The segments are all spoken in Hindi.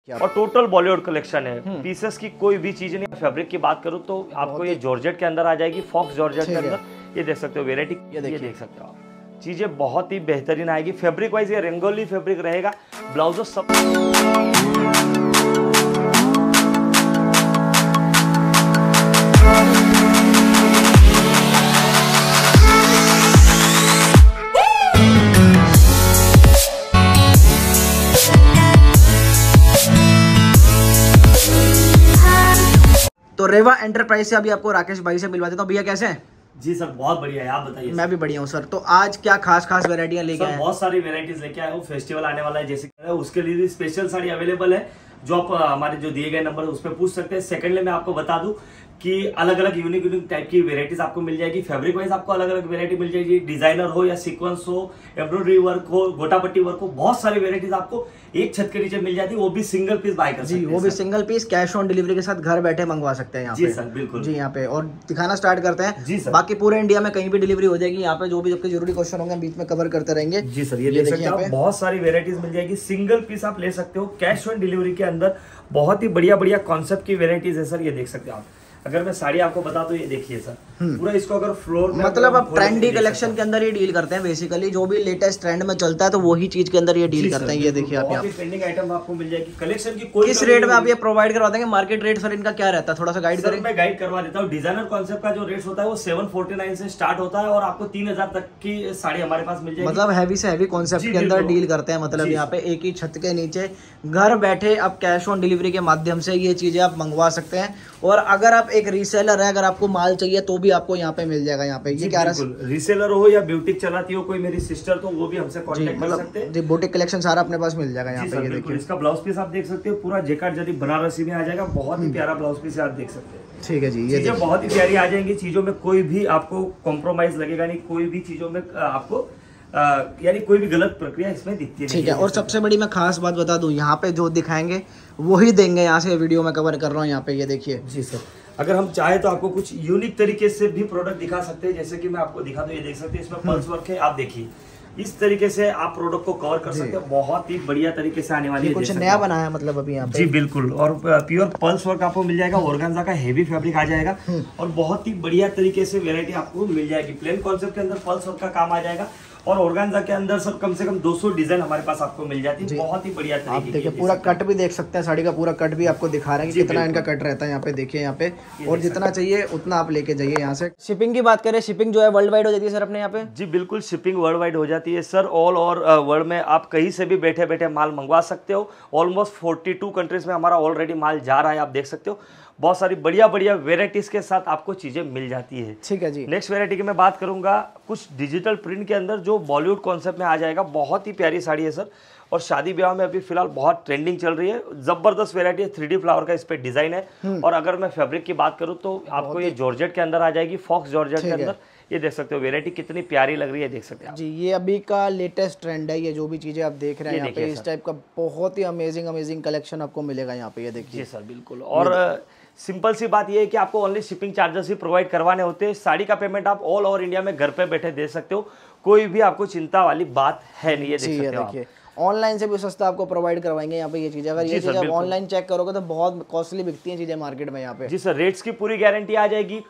और टोटल बॉलीवुड कलेक्शन है। पीसेस की कोई भी चीज नहीं। फैब्रिक की बात करूँ तो आपको ये जॉर्जेट के अंदर आ जाएगी, फॉक्स जॉर्जेट के अंदर। ये देख सकते हो वेरायटी, ये देख सकते हो आप, चीजें बहुत ही बेहतरीन आएगी। फैब्रिक वाइज ये रंगोली फैब्रिक रहेगा। ब्लाउजो सब तो रेवा एंटरप्राइज से अभी आपको राकेश भाई से मिलवा देता हूँ। भैया कैसे हैं? जी सर बहुत बढ़िया है, आप बताइए। मैं भी बढ़िया हूँ सर। तो आज क्या खास वेरायटियां लेके आए हैं? बहुत सारी वेरायटीज लेके आए हो। फेस्टिवल आने वाला है, जैसे उसके लिए भी स्पेशल साड़ी अवेलेबल है, जो आप हमारे जो दिए गए नंबर उस पर पूछ सकते हैं। सेकंडली मैं आपको बता दूं कि अलग अलग यूनिक टाइप की वेरायटीज आपको मिल जाएगी। फैब्रिक वाइज आपको अलग अलग वेरायटी मिल जाएगी। डिजाइनर हो या सीक्वेंस हो, एम्ब्रॉयडरी वर्क हो, गोटापट्टी वर्क हो, बहुत सारी वेरायटीज आपको एक छत के नीचे मिल जाती है। वो भी सिंगल पीस बाय कर सकते हैं। वो भी single piece cash on delivery के साथ घर बैठे मंगवा सकते हैं यहाँ पे। जी सर बिल्कुल जी यहाँ पे। और दिखाना स्टार्ट करते हैं। जी सर। बाकी पूरे इंडिया में कहीं भी डिलीवरी हो जाएगी। यहाँ पे जो भी आपके जरूरी क्वेश्चन होंगे बीच में कवर करते रहेंगे। जी सर, ये देख सकते हैं आप, बहुत सारी वेरायटीज मिल जाएगी। सिंगल पीस आप ले सकते हो कैश ऑन डिलीवरी के अंदर। बहुत ही बढ़िया कॉन्सेप्ट की वेरायटीज है सर, ये देख सकते हो आप। अगर मैं साड़ी आपको बता दूं, ये देखिए सर, पूरा इसको अगर फ्लोर में मतलब आप ट्रेंडी कलेक्शन के अंदर ही डील करते हैं बेसिकली। जो भी लेटेस्ट ट्रेंड में चलता है तो वही चीज के अंदर ये डील करते हैं। ये देखिए आप यहाँ ट्रेंडिंग आइटम आपको मिल जाएगी। कलेक्शन की कोई किस रेट में आप ये प्रोवाइड करवा देंगे? मार्केट रेट सर इनका क्या रहता है, थोड़ा सा गाइड करें। मैं गाइड करवा देता हूँ। डिजाइनर कॉन्सेप्ट का जो रेट होता है वो 749 से स्टार्ट होता है और आपको 3000 तक की साड़ी हमारे पास मिल जाएगी। मतलब हैवी से हैवी कॉन्सेप्ट के अंदर डील करते हैं। मतलब यहाँ पे एक ही छत के नीचे घर बैठे आप कैश ऑन डिलीवरी के माध्यम से ये चीजें आप मंगवा सकते हैं। और अगर आप एक रीसेलर है, अगर आपको माल चाहिए तो भी आपको यहाँ पे मिल जाएगा। यहाँ पे ये क्या रीसेलर हो या ब्यूटिक चलाती हो कोई मेरी सिस्टर, तो वो भी हमसे कांटेक्ट कर सकते हैं। जी बुटीक कलेक्शन सारा अपने पास मिल जाएगा यहाँ पे। ये देखिए इसका ब्लाउज पीस आप देख सकते हो, पूरा जेकार्ड जरी बनारसी में आ जाएगा। बहुत ही प्यारा ब्लाउज पीस आप देख सकते हैं। ठीक है जी, ये चीजें बहुत ही प्यारी आ जाएंगी। चीजों में कोई भी आपको कॉम्प्रोमाइज लगेगा नहीं, कोई भी चीजों में आपको यानी कोई भी गलत प्रक्रिया इसमें दिखती नहीं। ठीक है। और सबसे बड़ी मैं खास बात बता दूं, यहाँ पे जो दिखाएंगे वही देंगे। यहाँ से वीडियो में कवर कर रहा हूँ यहाँ पे, ये देखिए। जी सर, अगर हम चाहे तो आपको कुछ यूनिक तरीके से भी प्रोडक्ट दिखा सकते हैं। जैसे कि मैं आपको दिखा दूं, ये देख सकते हैं, इसमें पल्स वर्क है। आप देखिए इस तरीके से आप प्रोडक्ट को कवर कर सकते हैं। बहुत ही बढ़िया तरीके से आने वाली है। कुछ नया बनाया है मतलब अभी यहाँ पे। जी बिल्कुल। और प्योर पल्स वर्क आपको मिल जाएगा। ऑर्गेन्जा का हेवी फैब्रिक आ जाएगा और बहुत ही बढ़िया तरीके से वेरायटी आपको मिल जाएगी। प्लेन कॉन्सेप्ट के अंदर पल्स वर्क का काम आ जाएगा और ऑर्गेन्जा के अंदर सब कम से कम 200 डिजाइन हमारे पास आपको मिल जाती है। बहुत ही बढ़िया तरीके। आप देखिए पूरा कट भी देख सकते हैं, साड़ी का पूरा कट भी आपको दिखा रहे हैं कि कितना इनका कट रहता है। यहाँ पे देखिए, यहाँ पे और जितना चाहिए उतना आप लेके जाइए यहाँ से। शिपिंग की बात करें, शिपिंग जो है वर्ल्ड वाइड हो जाती है सर अपने यहाँ पे? जी बिल्कुल, शिपिंग वर्ल्ड वाइड हो जाती है सर। ऑल ओवर वर्ल्ड में आप कहीं से भी बैठे बैठे माल मंगवा सकते हो। ऑलमोस्ट 42 कंट्रीज में हमारा ऑलरेडी माल जा रहा है, आप देख सकते हो। बहुत सारी बढ़िया वेराइटीज के साथ आपको चीजें मिल जाती है। ठीक है जी। नेक्स्ट वेरायटी की मैं बात करूंगा, कुछ डिजिटल प्रिंट के अंदर जो बॉलीवुड कॉन्सेप्ट में आ जाएगा। बहुत ही प्यारी साड़ी है सर और शादी ब्याह में अभी फिलहाल बहुत ट्रेंडिंग चल रही है। जबरदस्त वेरायटी है। 3D फ्लावर का इस पे डिजाइन है। और अगर मैं फैब्रिक की बात करूं तो आपको ये जॉर्जेट के अंदर आ जाएगी, फॉक्स जॉर्जेट के अंदर। ये देख सकते हो वेरायटी कितनी प्यारी लग रही है, देख सकते हैं जी। ये अभी का लेटेस्ट ट्रेंड है। ये जो भी चीजें आप देख रहे हैं यहाँ पे, इस टाइप का बहुत ही अमेजिंग कलेक्शन आपको मिलेगा यहाँ पे। ये देखिए। जी सर बिल्कुल। और सिंपल सी बात ये है कि आपको ओनली शिपिंग चार्जेस ही प्रोवाइड करवाने होते हैं। साड़ी का पेमेंट आप ऑल ओवर इंडिया में घर पे बैठे दे सकते हो। कोई भी आपको चिंता वाली बात है नहीं। ये देख सकते हो ऑनलाइन से भी सस्ता आपको प्रोवाइड करवाएंगे यहाँ पे ये चीजें। अगर ये चीजें आप ऑनलाइन चेक करोगे तो बहुत कॉस्टली बिकती हैं चीजें मार्केट में यहाँ पे। जी सर, रेट्स की पूरी गारंटी आ जाएगी।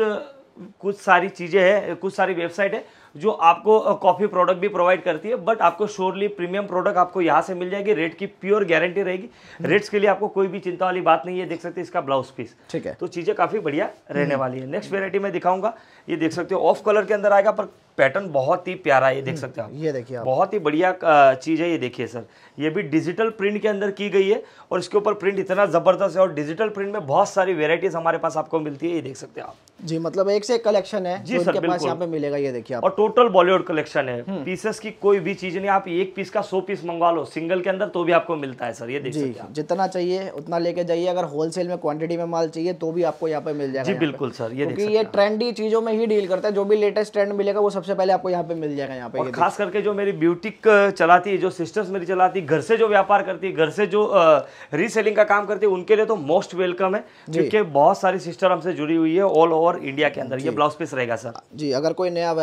कुछ सारी चीजें हैं, कुछ सारी वेबसाइट है जो आपको कॉफी प्रोडक्ट भी प्रोवाइड करती है, बट आपको श्योरली प्रीमियम प्रोडक्ट आपको यहाँ से मिल जाएगी। रेट की प्योर गारंटी रहेगी। रेट्स के लिए आपको कोई भी चिंता वाली बात नहीं है। देख सकते हैं इसका ब्लाउज पीस। ठीक है। तो चीजें काफी बढ़िया रहने वाली है। नेक्स्ट वेरायटी में दिखाऊंगा, ये देख सकते हो ऑफ कलर के अंदर आएगा, पर पैटर्न बहुत ही प्यारा है। ये देख सकते हो आप, ये देखिए आप। बहुत ही बढ़िया चीज है। ये देखिए सर, ये भी डिजिटल प्रिंट के अंदर की गई है और इसके ऊपर प्रिंट इतना जबरदस्त है। और डिजिटल प्रिंट में बहुत सारी वेराइटीज हमारे पास आपको मिलती है। ये देख सकते हैं आप। जी मतलब एक से एक कलेक्शन है जी सर, पास यहाँ पे मिलेगा। ये देखिए आप। और टोटल बॉलीवुड कलेक्शन है। पीसेस की कोई भी चीज नहीं। आप एक पीस का 100 पीस मंगवा लो सिंगल के अंदर तो भी आपको मिलता है सर। ये देख सकते हैं। जितना चाहिए उतना लेके जाइए। अगर होलसेल में क्वांटिटी में माल चाहिए तो भी आपको यहाँ पे मिल जाएगा। जी बिल्कुल सर, ये क्योंकि ये ट्रेंडी चीजों में ही डील करता है। जो भी लेटेस्ट ट्रेंड मिलेगा वो सबसे पहले आपको यहाँ पे मिल जाएगा यहाँ पे। और खास करके जो मेरी ब्यूटिक चलाती है, जो सिस्टर्स मेरी चलाती है, घर से जो व्यापार करती है, घर से जो रीसेलिंग का काम करती है, उनके लिए तो मोस्ट वेलकम है। क्योंकि बहुत सारी सिस्टर हमसे जुड़ी हुई है ऑल ओवर इंडिया के अंदर। ये ब्लाउज पीस रहेगा सर। जी अगर कोई नया व्यापार करना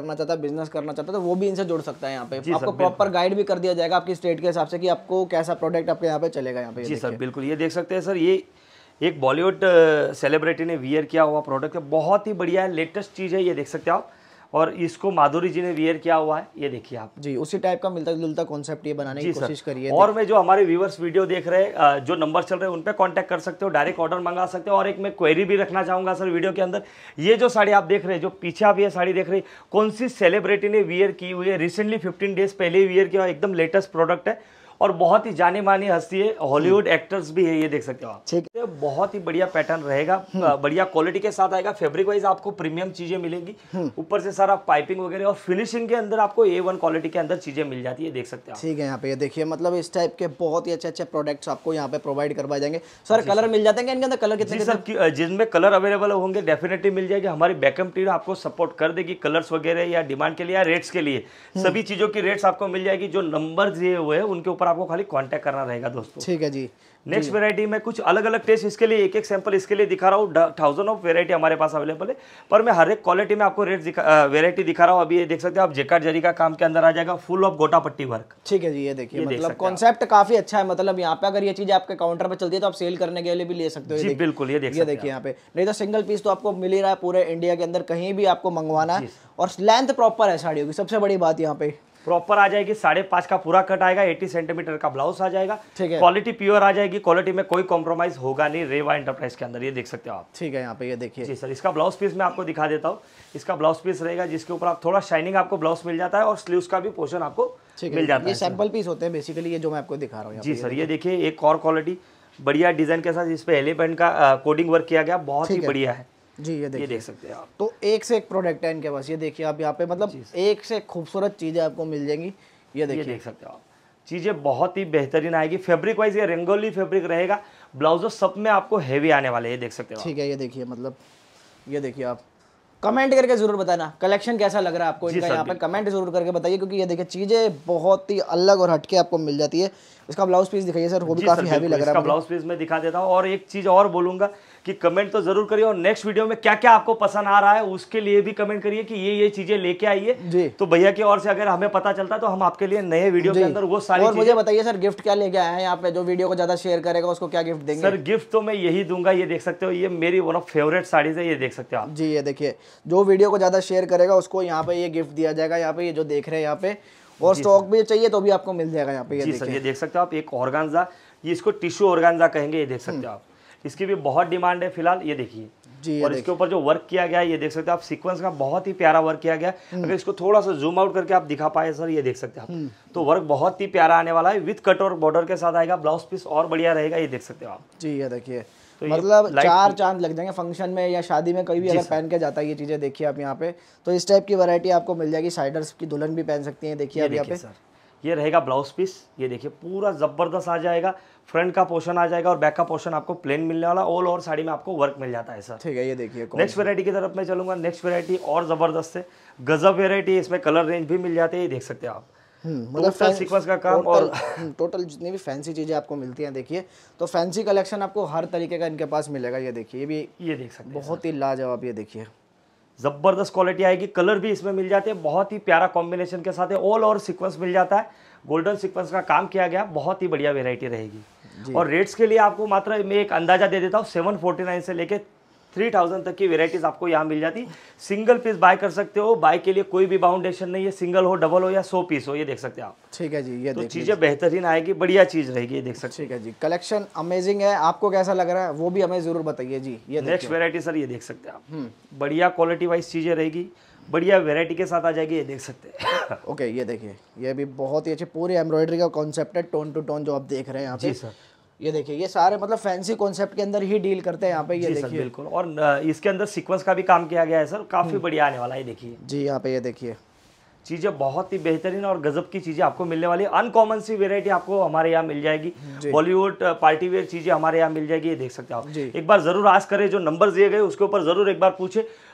करना चाहता है, बिजनेस करना चाहता है, तो वो भी इनसे जुड़ सकता है यहाँ पे। आपको प्रॉपर गाइड भी कर दिया जाएगा आपकी स्टेट के हिसाब से कि आपको कैसा प्रोडक्ट आपके यहाँ पे चलेगा यहाँ पे। जी सर बिल्कुल, ये देख सकते हैं सर, ये एक बॉलीवुड सेलिब्रिटी ने वियर किया हुआ प्रोडक्ट है, बहुत ही बढ़िया है, लेटेस्ट चीज़ है, ये देख सकते हैं आप। और इसको माधुरी जी ने वियर किया हुआ है, ये देखिए आप। जी, उसी टाइप का मिलता जुलता कॉन्सेप्ट ये बनाने की कोशिश करिए। और मैं जो हमारे व्यूवर्स वीडियो देख रहे हैं, जो नंबर चल रहे हैं उन पे कांटेक्ट कर सकते हो, डायरेक्ट ऑर्डर मंगा सकते हो। और एक मैं क्वेरी भी रखना चाहूंगा सर वीडियो के अंदर, ये जो साड़ी आप देख रहे हैं, जो पीछे आप ये साड़ी देख रहे हैं, कौन सी सेलिब्रिटी ने वियर की हुई है, रिसेंटली 15 डेज पहले वियर किया, एकदम लेटेस्ट प्रोडक्ट है और बहुत ही जानी मानी हस्ती है, हॉलीवुड एक्टर्स भी है, ये देख सकते हो आप। ठीक है, बहुत ही बढ़िया पैटर्न रहेगा, बढ़िया क्वालिटी के साथ आएगा, फैब्रिक वाइज आपको प्रीमियम चीजें मिलेंगी, ऊपर से सारा पाइपिंग वगैरह और फिनिशिंग के अंदर आपको A1 क्वालिटी के अंदर चीजें मिल जाती है, देख सकते हैं आप। ठीक है, यहाँ पे ये देखिए, मतलब इस टाइप के बहुत ही अच्छे अच्छे प्रोडक्ट्स आपको यहाँ पे प्रोवाइड करवाए जाएंगे। सर कलर मिल जाते हैं इनके अंदर? कलर कितने सर जिनमें कलर अवेलेबल होंगे डेफिनेटली मिल जाएगी, हमारी बैकअप टीम आपको सपोर्ट कर देगी कलर्स वगैरह या डिमांड के लिए या रेट्स के लिए, सभी चीजों की रेट्स आपको मिल जाएगी। जो नंबर दिए हुए हैं उनके ऊपर आपको खाली कॉन्टैक्ट करना रहेगा दोस्तों। ठीक है जी। नेक्स्ट वैरायटी में कुछ अलग अलग टेस्ट, इसके लिए एक एक सैंपल इसके लिए दिखा रहा हूँ, 1000 ऑफ वैरायटी हमारे पास अवेलेबल है, पर मैं हर एक क्वालिटी में आपको रेट वैरायटी दिखा रहा हूँ। अभी ये देख सकते हैं आप, जेकार्ड जरी का काम के अंदर आ जाएगा, फुल ऑफ गोटा पट्टी वर्क। ठीक है जी, ये देखिए, मतलब कॉन्सेप्ट काफी अच्छा है, मतलब यहाँ पे अगर ये चीज आपके काउंटर पे चलती है तो आप सेल करने के लिए भी ले सकते हो। जी बिल्कुल, ये देखिए यहाँ पे, नहीं तो सिंगल पीस तो आपको मिल ही रहा है पूरे इंडिया के अंदर, कहीं भी आपको मंगवाना है। और लेंथ प्रॉपर है साड़ियों की, सबसे बड़ी बात यहाँ पे प्रॉपर आ जाएगी, 5.5 का पूरा कट आएगा, 80 सेंटीमीटर का ब्लाउज आ जाएगा, क्वालिटी प्योर आ जाएगी, क्वालिटी में कोई कॉम्प्रोमाइज होगा नहीं रेवा एंटरप्राइज के अंदर, ये देख सकते हो आप। ठीक है, यहाँ पे ये देखिए। जी सर, इसका ब्लाउज पीस मैं आपको दिखा देता हूँ। इसका ब्लाउज पीस रहेगा जिसके ऊपर आप थोड़ा शाइनिंग आपको ब्लाउज मिल जाता है और स्लीव्स का भी पोर्शन आपको मिल जाता है। ये सैंपल पीस होते हैं बेसिकली, ये जो मैं आपको दिखा रहा हूँ। जी सर, ये देखिए एक और क्वालिटी बढ़िया डिजाइन के साथ, इस पे एलिफेंट का कोडिंग वर्क किया गया, बहुत ही बढ़िया है जी। ये देख सकते हैं आप। तो एक से एक प्रोडक्ट है इनके पास, ये देखिए आप यहाँ पे, मतलब एक से खूबसूरत चीजें आपको मिल जाएंगी। ये देखिए, देख सकते हो आप, चीजें बहुत ही बेहतरीन आएगी। फैब्रिक वाइज ये रंगोली फैब्रिक रहेगा, ब्लाउजो सब में आपको हेवी आने वाले, ये देख सकते हो। ठीक है, ये देखिए, मतलब ये देखिए, आप कमेंट करके जरूर बताना कलेक्शन कैसा लग रहा है आपको इनका, यहाँ पे कमेंट जरूर करके बताइए, क्योंकि ये देखिए चीजें बहुत ही अलग और हटके आपको मिल जाती है। इसका ब्लाउज पीस दिखाइए सर, वो भी काफी हैवी लग रहा है। इसका ब्लाउज पीस मैं दिखा देता हूँ, और एक चीज और बोलूंगा कि कमेंट तो जरूर करिए, और नेक्स्ट वीडियो में क्या क्या आपको पसंद आ रहा है उसके लिए भी कमेंट करिए कि ये चीजें लेके आइए, तो भैया की ओर से अगर हमें पता चलता है तो हम आपके लिए नए वीडियो के अंदर वो सारी। और मुझे बताइए सर, गिफ्ट क्या लेके आए हैं यहाँ पे? जो वीडियो को ज्यादा शेयर करेगा उसको क्या गिफ्ट देंगे? सर गिफ्ट तो मैं यही दूंगा, ये देख सकते हो, ये मेरी वन ऑफ फेवरेट साड़ीज है, ये देख सकते हो आप। जी, ये देखिए, जो वीडियो को ज्यादा शेयर करेगा उसको यहाँ पे ये गिफ्ट दिया जाएगा, यहाँ पे ये जो देख रहे हैं यहाँ पे, और स्टॉक भी चाहिए तो भी आपको मिल जाएगा यहाँ पे। जी सर, ये देख सकते हो आप, एक ऑर्गान्जा, ये इसको टिश्यू ऑर्गान्जा कहेंगे, ये देख सकते हो आप, इसकी भी बहुत डिमांड है फिलहाल, ये देखिए जी। और इसके ऊपर जो वर्क किया गया है, ये देख सकते हो आप, सीक्वेंस का बहुत ही प्यारा वर्क किया गया। अगर इसको थोड़ा सा जूम आउट करके आप दिखा पाए सर, ये देख सकते हैं आप, तो वर्क बहुत ही प्यारा आने वाला है, विद कट और बॉर्डर के साथ आएगा, ब्लाउज पीस और बढ़िया रहेगा, ये देख सकते हो आप। जी, ये देखिए, तो मतलब 4 चांद लग जाएंगे फंक्शन में या शादी में, कहीं भी अगर पहन के जाता है ये चीजें, देखिए आप यहाँ पे, तो इस टाइप की वैरायटी आपको मिल जाएगी। साइडर्स की दुल्हन भी पहन सकती है, देखिए आप यहाँ पे। ये रहेगा ब्लाउज पीस, ये देखिए पूरा जबरदस्त आ जाएगा, फ्रंट का पोर्शन आ जाएगा और बैक का पोर्शन आपको प्लेन मिलने वाला, ऑल ओवर साड़ी में आपको वर्क मिल जाता है सर। ठीक है, ये देखिए नेक्स्ट वैरायटी की तरफ मैं चलूंगा। नेक्स्ट वैरायटी और जबरदस्त है, गजब वैरायटी, इसमें कलर रेंज भी मिल जाते हैं, ये देख सकते हैं आप। मतलब सीक्वेंस का काम और टोटल जितनी भी फैंसी चीजें आपको मिलती हैं, देखिए, तो फैंसी कलेक्शन आपको हर तरीके का इनके पास मिलेगा। ये देखिए, ये भी ये देख सकते हैं, बहुत ही लाजवाब, ये देखिए जबरदस्त क्वालिटी आएगी, कलर भी इसमें मिल जाते हैं, बहुत ही प्यारा कॉम्बिनेशन के साथ है, ऑल ओवर सीक्वेंस मिल जाता है, गोल्डन सीक्वेंस का काम किया गया, बहुत ही बढ़िया वैरायटी रहेगी। और रेट्स के लिए आपको मात्र मैं एक अंदाजा दे देता हूँ, 749 से लेके 3000 तक की वेराइटीज आपको यहाँ मिल जाती। सिंगल पीस बाय कर सकते हो, बाय के लिए कोई भी बाउंडेशन नहीं है, सिंगल हो, डबल हो या 100 पीस हो, ये देख सकते हैं आप। ठीक है जी, ये तो चीजें बेहतरीन आएगी, बढ़िया चीज रहेगी, ये देख सकते हैं। ठीक है जी, कलेक्शन अमेजिंग है, आपको कैसा लग रहा है वो भी हमें जरूर बताइए जी। ये नेक्स्ट वेरायटी सर, ये देख सकते हैं आप, बढ़िया क्वालिटी वाइज चीजें रहेगी, बढ़िया वेरायटी के साथ आ जाएगी, ये देख सकते हैं। ओके, ये देखिए, ये भी बहुत ही अच्छे पूरी एम्ब्रॉयडरी का कॉन्सेप्ट है, टोन टू टोन जो आप देख रहे हैं यहाँ पे। जी सर, ये देखिए, ये सारे मतलब फैंसी कॉन्सेप्ट के अंदर ही डील करते हैं यहाँ पे, ये देखिए बिल्कुल। और इसके अंदर सीक्वेंस का भी काम किया गया है सर, काफी बढ़िया आने वाला है, देखिए जी यहाँ पे, ये देखिए चीजें बहुत ही बेहतरीन और गजब की चीजें आपको मिलने वाली है। अनकॉमन सी वेरायटी आपको हमारे यहाँ मिल जाएगी, बॉलीवुड पार्टी वेयर चीजें हमारे यहाँ मिल जाएगी, ये देख सकते हो आप। एक बार जरूर आस्क करें, जो नंबर दिए गए उसके ऊपर जरूर एक बार पूछे,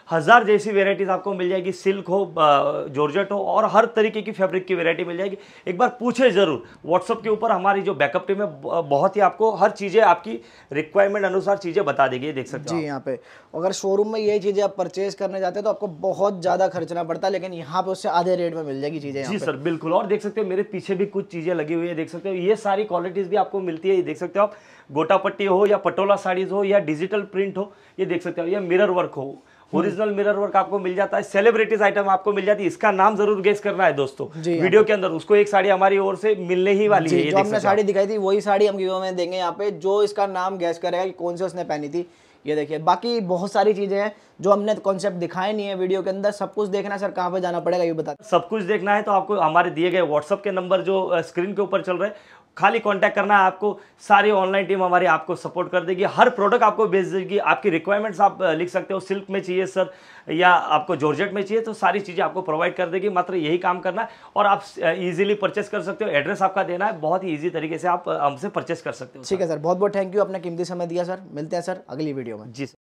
1000 जैसी वेराइटीज आपको मिल जाएगी। सिल्क हो, जॉर्जेट हो, और हर तरीके की फैब्रिक की वेरायटी मिल जाएगी। एक बार पूछे जरूर, व्हाट्सअप के ऊपर हमारी जो बैकअप टीम है बहुत ही आपको हर चीजें आपकी रिक्वायरमेंट अनुसार चीजें बता देगी, देख सकते हो जी। यहाँ पे अगर शोरूम में ये चीजें आप परचेज करने जाते हैं तो आपको बहुत ज्यादा खर्चना पड़ता है, लेकिन यहाँ पे उससे आधे रेट में मिल जाएगी चीजें। जी सर, बिल्कुल। और देख सकते हो मेरे पीछे भी कुछ चीजें लगी हुई है, देख सकते हो। ये सारी क्वालिटीज भी आपको मिलती है, ये देख सकते हो आप। गोटा पट्टी हो या पटोला साड़ीज हो या डिजिटल प्रिंट हो, ये देख सकते हो। या मिरर वर्क हो, ओरिजिनल मिरर वर्क आपको मिल जाता है। सेलिब्रिटीज आइटम आपको मिल जाती है। इसका नाम जरूर गेस करना है दोस्तों वीडियो के अंदर। उसको एक साड़ी हमारी ओर से मिलने ही वाली है। जो हमने साड़ी दिखाई थी वही साड़ी हम गिव में देंगे यहाँ पे। जो इसका नाम गेस करेगा कि कौन से उसने पहनी थी, ये देखिए। बाकी बहुत सारी चीजें हैं जो हमने कॉन्सेप्ट दिखाए नहीं है वीडियो के अंदर। सब कुछ देखना सर, कहाँ पे जाना पड़ेगा ये बता। सब कुछ देखना है तो आपको हमारे दिए गए व्हाट्सएप के नंबर जो स्क्रीन के ऊपर चल रहे हैं, खाली कांटेक्ट करना है आपको। सारी ऑनलाइन टीम हमारी आपको सपोर्ट कर देगी, हर प्रोडक्ट आपको भेज देगी। आपकी रिक्वायरमेंट्स आप लिख सकते हो, सिल्क में चाहिए सर या आपको जॉर्जेट में चाहिए, तो सारी चीज़ें आपको प्रोवाइड कर देगी। मात्र यही काम करना है और आप इजीली परचेस कर सकते हो। एड्रेस आपका देना है, बहुत ही ईजी तरीके से आप हमसे परचेस कर सकते हो। ठीक है सर, बहुत बहुत थैंक यू, अपना कीमती समय दिया सर। मिलते हैं सर अगली वीडियो में। जी।